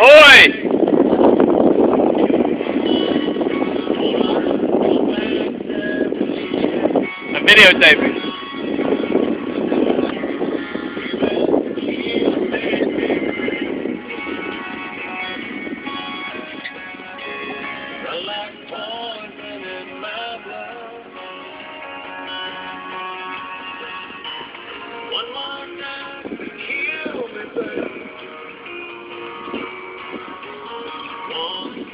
Ahoy! I'm videotaping. Like poison in my blood. One more time, kill me, baby. One